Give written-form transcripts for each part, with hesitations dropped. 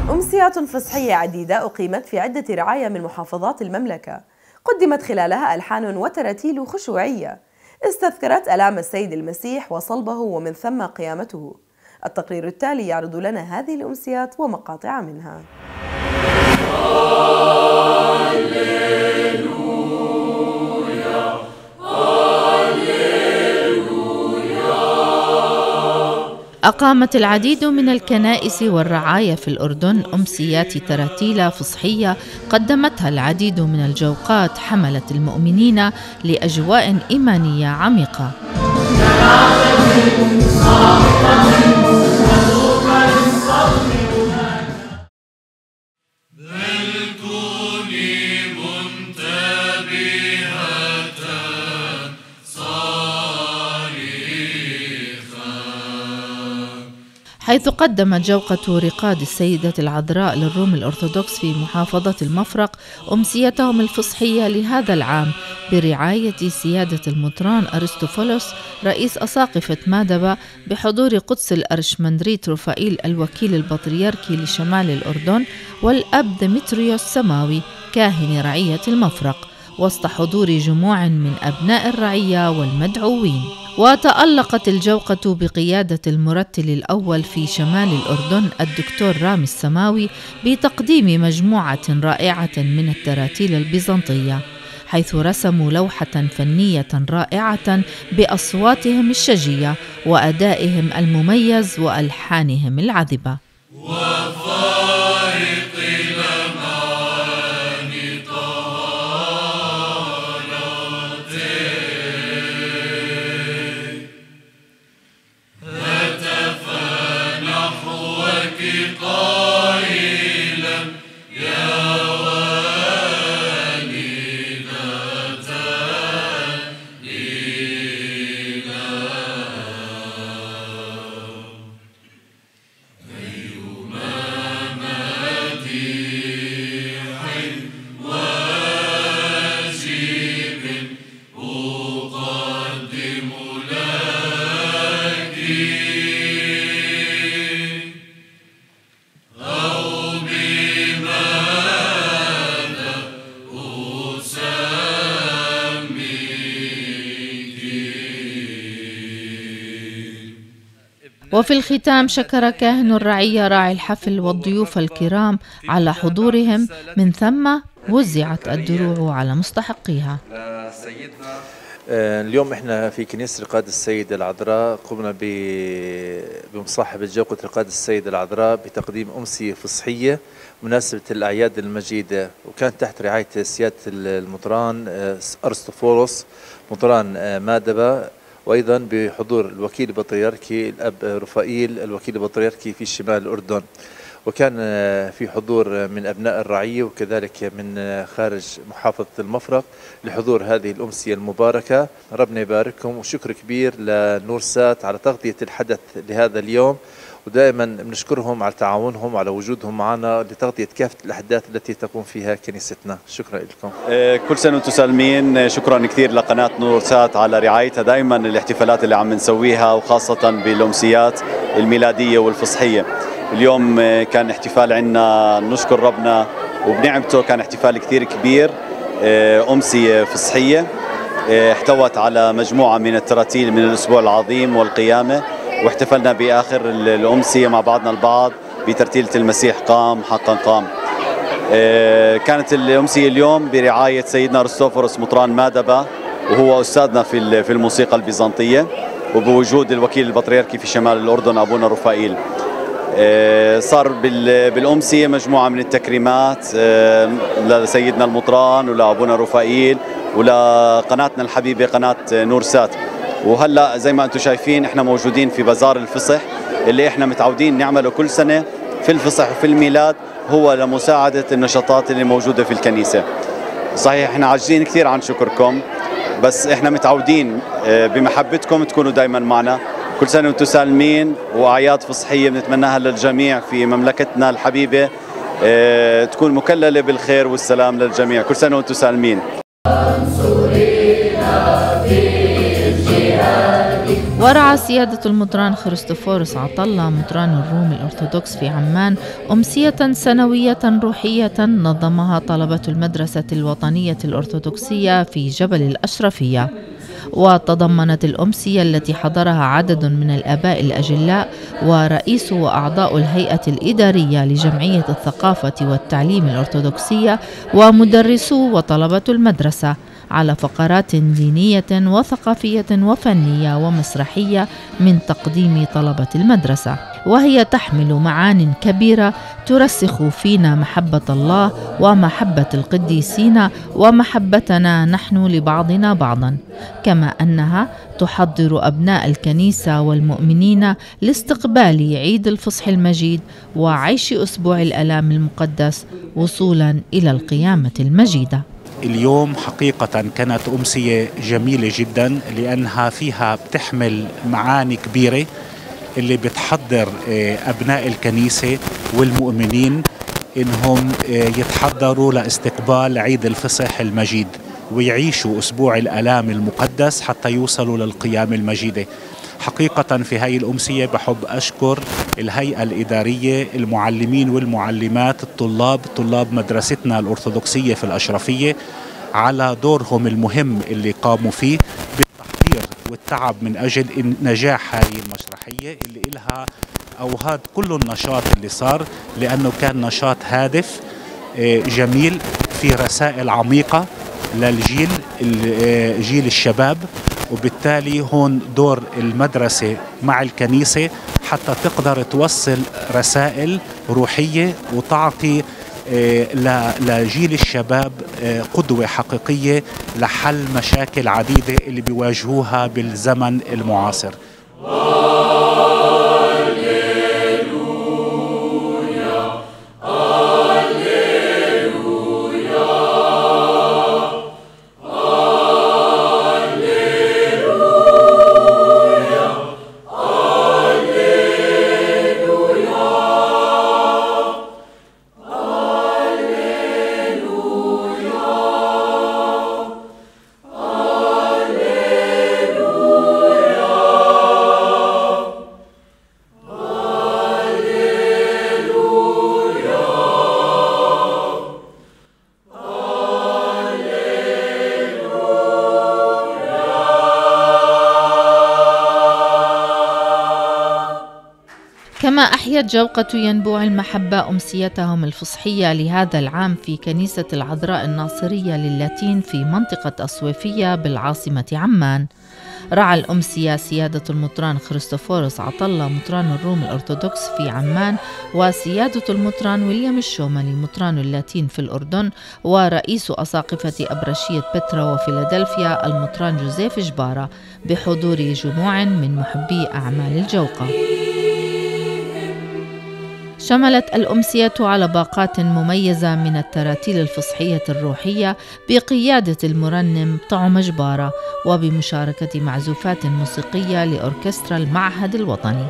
أمسيات فصحية عديدة أقيمت في عدة رعاية من محافظات المملكة، قدمت خلالها ألحان وتراتيل خشوعية استذكرت آلام السيد المسيح وصلبه ومن ثم قيامته. التقرير التالي يعرض لنا هذه الأمسيات ومقاطع منها. أقامت العديد من الكنائس والرعايا في الأردن أمسيات تراتيل فصحية قدمتها العديد من الجوقات حملت المؤمنين لأجواء إيمانية عميقة. حيث قدمت جوقة رقاد السيدة العذراء للروم الأرثوذكس في محافظة المفرق أمسيتهم الفصحية لهذا العام برعاية سيادة المطران أرسطوفولوس رئيس أساقفة مادبة بحضور قدس الأرشمندريت رفائيل الوكيل البطريركي لشمال الأردن والأب ديمتريوس سماوي كاهن رعية المفرق وسط حضور جموع من أبناء الرعية والمدعوين. وتألقت الجوقة بقيادة المرتل الأول في شمال الأردن الدكتور رامي السماوي بتقديم مجموعة رائعة من التراتيل البيزنطية، حيث رسموا لوحة فنية رائعة بأصواتهم الشجية وأدائهم المميز وألحانهم العذبة. وفي الختام شكر كاهن الرعية راعي الحفل والضيوف الكرام على حضورهم، من ثم وزعت الدروع على مستحقيها. اليوم احنا في كنيسة رقاد السيدة العذراء قمنا بمصاحبة جوقة رقاد السيدة العذراء بتقديم أمسية فصحية مناسبة الأعياد المجيدة، وكانت تحت رعاية سيادة المطران أرسطوفولوس مطران مادبة، وأيضا بحضور الوكيل البطريركي الأب رفائيل الوكيل البطريركي في شمال الأردن، وكان في حضور من أبناء الرعية وكذلك من خارج محافظة المفرق لحضور هذه الأمسية المباركة. ربنا يبارككم، وشكر كبير لنورسات على تغطية الحدث لهذا اليوم، ودائما بنشكرهم على تعاونهم وعلى وجودهم معنا لتغطية كافة الأحداث التي تقوم فيها كنيستنا. شكرا لكم. كل سنة وانتم سالمين. شكرا كثير لقناة نورسات على رعايتها دائما الاحتفالات اللي عم نسويها، وخاصة بالأمسيات الميلادية والفصحية. اليوم كان احتفال عنا نشكر ربنا وبنعمته، كان احتفال كثير كبير، أمسية فصحية احتوت على مجموعة من التراتيل من الأسبوع العظيم والقيامة، واحتفلنا بآخر الأمسية مع بعضنا البعض بترتيلة المسيح قام حقا قام. كانت الأمسية اليوم برعاية سيدنا أرسطوفولوس مطران مادبة، وهو أستاذنا في الموسيقى البيزنطية، وبوجود الوكيل البطريركي في شمال الأردن أبونا رفائيل. صار بالأمسية مجموعة من التكريمات لسيدنا المطران ولأبونا رفائيل ولقناتنا الحبيبة قناة نورسات. وهلأ زي ما أنتم شايفين احنا موجودين في بازار الفصح اللي احنا متعودين نعمله كل سنة في الفصح وفي الميلاد، هو لمساعدة النشاطات اللي موجودة في الكنيسة. صحيح احنا عاجزين كثير عن شكركم، بس احنا متعودين بمحبتكم تكونوا دايما معنا. كل سنة وانتم سالمين، وأعياد فصحية بنتمناها للجميع في مملكتنا الحبيبة تكون مكللة بالخير والسلام للجميع. كل سنة وانتم سالمين. ورعى سيادة المطران خريستوفورس عطلة مطران الروم الأرثوذكس في عمان أمسية سنوية روحية نظمها طلبة المدرسة الوطنية الأرثوذكسية في جبل الأشرفية. وتضمنت الأمسية التي حضرها عدد من الآباء الأجلاء ورئيس وأعضاء الهيئة الإدارية لجمعية الثقافة والتعليم الأرثوذكسية ومدرسو وطلبة المدرسة على فقرات دينية وثقافية وفنية ومسرحية من تقديم طلبة المدرسة، وهي تحمل معان كبيرة ترسخ فينا محبة الله ومحبة القديسين ومحبتنا نحن لبعضنا بعضا، كما أنها تحضر أبناء الكنيسة والمؤمنين لاستقبال عيد الفصح المجيد وعيش أسبوع الآلام المقدس وصولا إلى القيامة المجيدة. اليوم حقيقة كانت أمسية جميلة جدا لأنها فيها بتحمل معاني كبيرة اللي بتحضر أبناء الكنيسة والمؤمنين إنهم يتحضروا لاستقبال عيد الفصح المجيد ويعيشوا أسبوع الآلام المقدس حتى يوصلوا للقيامة المجيدة. حقيقة في هاي الأمسية بحب أشكر الهيئة الإدارية، المعلمين والمعلمات، طلاب مدرستنا الأرثوذكسية في الأشرفية على دورهم المهم اللي قاموا فيه بالتحضير والتعب من أجل نجاح هذه المسرحية اللي إلها أو هذا كل النشاط اللي صار، لأنه كان نشاط هادف جميل في رسائل عميقة للجيل جيل الشباب. وبالتالي هون دور المدرسة مع الكنيسة حتى تقدر توصل رسائل روحية وتعطي لجيل الشباب قدوة حقيقية لحل مشاكل عديدة اللي بيواجهوها بالزمن المعاصر. كما أحيت جوقة ينبوع المحبة أمسيتهم الفصحية لهذا العام في كنيسة العذراء الناصرية للاتين في منطقة الصويفية بالعاصمة عمان. رعى الأمسية سيادة المطران خريستوفورس عطلة مطران الروم الأرثوذكس في عمان، وسيادة المطران ويليام الشوملي مطران اللاتين في الأردن، ورئيس أساقفة أبرشية بترا وفيلادلفيا المطران جوزيف جبارة، بحضور جموع من محبي أعمال الجوقة. شملت الأمسية على باقات مميزة من التراتيل الفصحية الروحية بقيادة المرنم طعم جبارة، وبمشاركة معزوفات موسيقية لأوركسترا المعهد الوطني.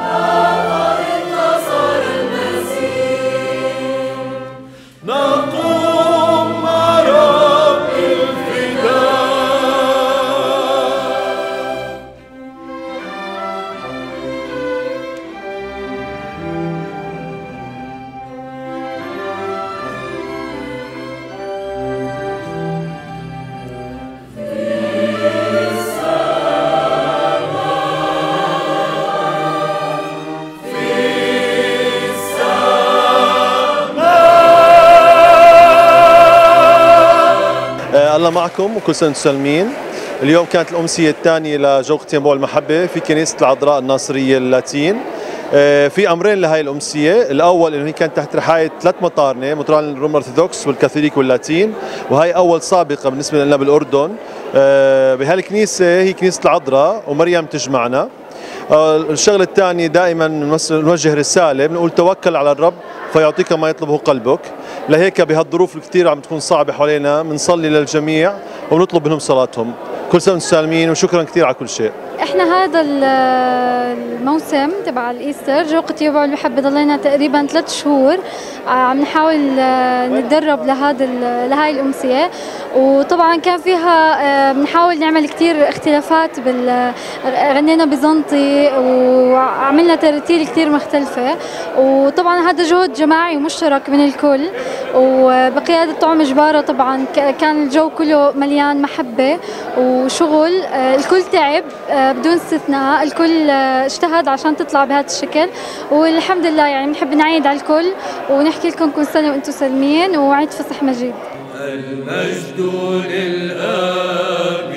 الله معكم وكل سنة وانتم سالمين. اليوم كانت الأمسية الثانية لجوقة ينبوع المحبة في كنيسة العذراء الناصرية اللاتين. في أمرين لهي الأمسية، الأول إنه هي كانت تحت رعاية 3 مطارنة، مطران الروم الأرثوذكس والكاثوليك واللاتين، وهي أول سابقة بالنسبة لنا بالأردن. بهالكنيسة هي كنيسة العذراء ومريم تجمعنا. الشغلة الثانية دائما نوجه رسالة بنقول توكل على الرب فيعطيك ما يطلبه قلبك. لهيك بهالظروف الكثير عم تكون صعبة حوالينا بنصلي للجميع وبنطلب منهم صلاتهم. كل سنة وانتم سالمين وشكرا كثير على كل شيء. احنا هذا الموسم تبع الايستر جوقة يوبع المحبة ضلينا تقريبا 3 شهور عم نحاول نتدرب لهاي الأمسية، وطبعا كان فيها بنحاول نعمل كتير اختلافات غنينا بيزنطي وعملنا تراتيل كتير مختلفة، وطبعا هذا جهد جماعي ومشترك من الكل وبقيادة طعم جبارة. طبعا كان الجو كله مليان محبة وشغل، الكل تعب بدون استثناء، الكل اجتهد عشان تطلع بهذا الشكل، والحمد لله يعني بنحب نعيد على الكل ونحكي لكم كل سنة وانتم سالمين وعيد فصح مجيد. المجد للآب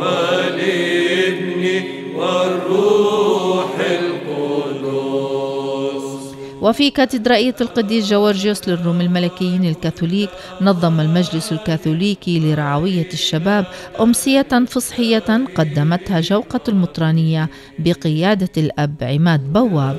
والابن والروح القدس. وفي كاتدرائية القديس جورجيوس للروم الملكيين الكاثوليك نظم المجلس الكاثوليكي لرعوية الشباب أمسية فصحية قدمتها جوقة المطرانية بقيادة الأب عماد بواب.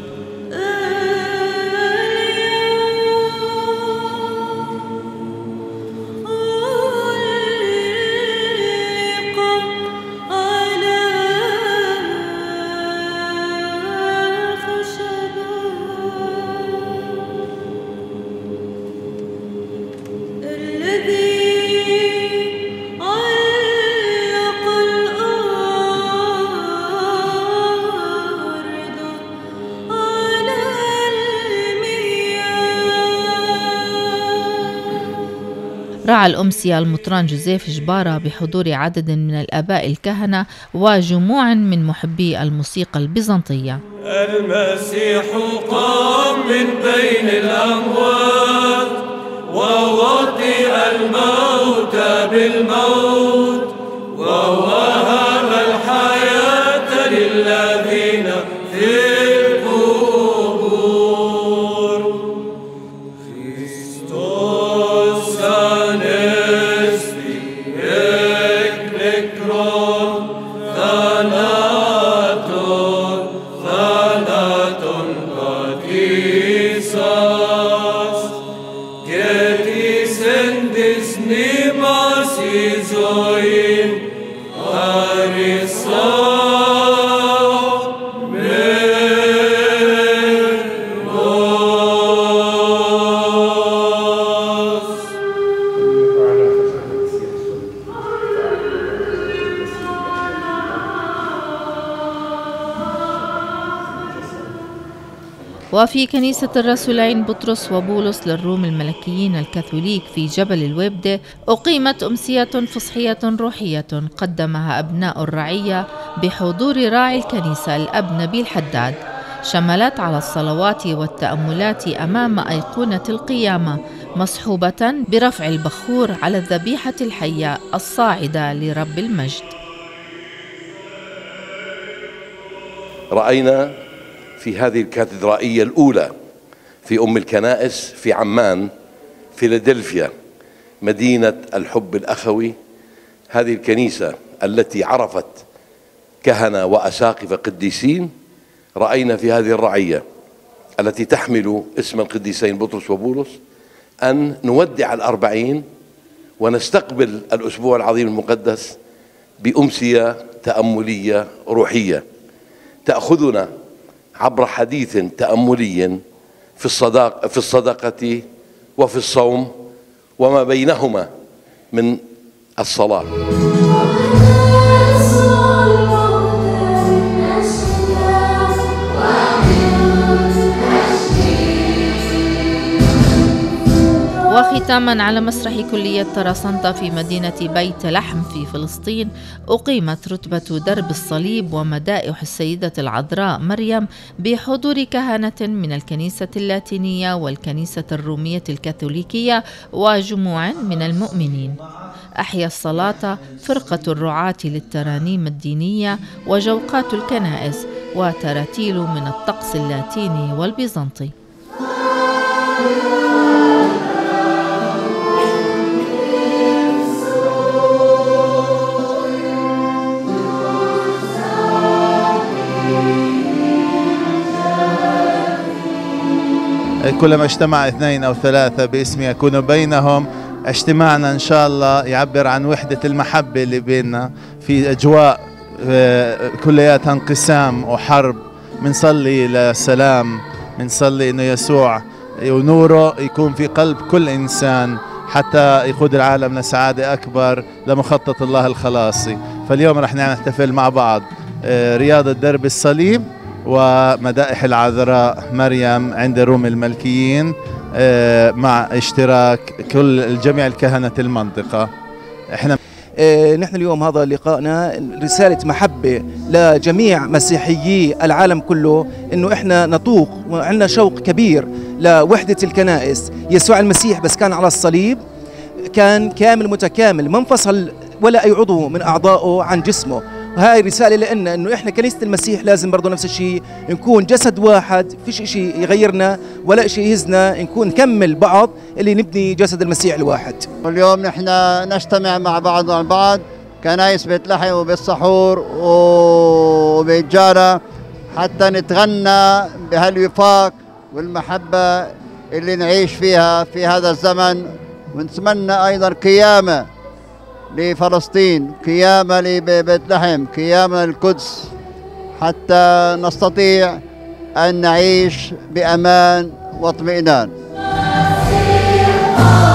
رعى الأمسية المطران جوزيف جبارة بحضور عدد من الآباء الكهنة وجموع من محبي الموسيقى البيزنطية. المسيح قام من بين الأموات ووطئ الموت بالموت ووهب الحياة للذين في القبور. Christos anesti ek nekron thanaton patisas ketis endis nimas izoin arisa. وفي كنيسة الرسولين بطرس وبولس للروم الملكيين الكاثوليك في جبل الويبدة أقيمت أمسية فصحية روحية قدمها أبناء الرعية بحضور راعي الكنيسة الأب نبيل حداد، شملت على الصلوات والتأملات أمام أيقونة القيامة مصحوبة برفع البخور على الذبيحة الحية الصاعدة لرب المجد. رأينا في هذه الكاتدرائية الأولى في أم الكنائس في عمان فيلادلفيا مدينة الحب الأخوي، هذه الكنيسة التي عرفت كهنة وأساقفة قديسين، رأينا في هذه الرعية التي تحمل اسم القديسين بطرس وبولس أن نودع الأربعين ونستقبل الأسبوع العظيم المقدس بأمسية تأملية روحية تأخذنا عبر حديث تأملي في الصداقة وفي الصوم وما بينهما من الصلاة. وختاما على مسرح كلية تراسنتا في مدينة بيت لحم في فلسطين أقيمت رتبة درب الصليب ومدائح السيدة العذراء مريم بحضور كهنة من الكنيسة اللاتينية والكنيسة الرومية الكاثوليكية وجموع من المؤمنين. أحيا الصلاة فرقة الرعاة للترانيم الدينية وجوقات الكنائس وتراتيل من الطقس اللاتيني والبيزنطي. كلما اجتمع 2 أو 3 باسمي يكون بينهم. اجتماعنا إن شاء الله يعبر عن وحدة المحبة اللي بيننا في أجواء كلياتها انقسام وحرب. منصلي للسلام، منصلي انه يسوع ونوره يكون في قلب كل انسان حتى يقود العالم لسعادة أكبر لمخطط الله الخلاصي. فاليوم رح نحتفل مع بعض رياضة درب الصليب ومدائح العذراء مريم عند روم الملكيين مع اشتراك كل جميع الكهنة المنطقة. نحن اليوم هذا لقائنا رسالة محبة لجميع مسيحيي العالم كله، انه احنا نطوق وعندنا شوق كبير لوحدة الكنائس. يسوع المسيح بس كان على الصليب كان كامل متكامل، ما انفصل ولا اي عضو من اعضائه عن جسمه. وهاي رسالة لنا انه احنا كنيسة المسيح لازم برضه نفس الشيء، نكون جسد واحد، فيش شيء يغيرنا ولا شيء يهزنا، نكون نكمل بعض اللي نبني جسد المسيح الواحد. واليوم نحن نجتمع مع بعض كنايس بيت لحم وبيت سحور وبيت جارة حتى نتغنى بهالوفاق والمحبة اللي نعيش فيها في هذا الزمن. ونتمنى أيضا قيامة لفلسطين، قيامة لبيت لحم، قيامة للقدس، حتى نستطيع أن نعيش بأمان واطمئنان.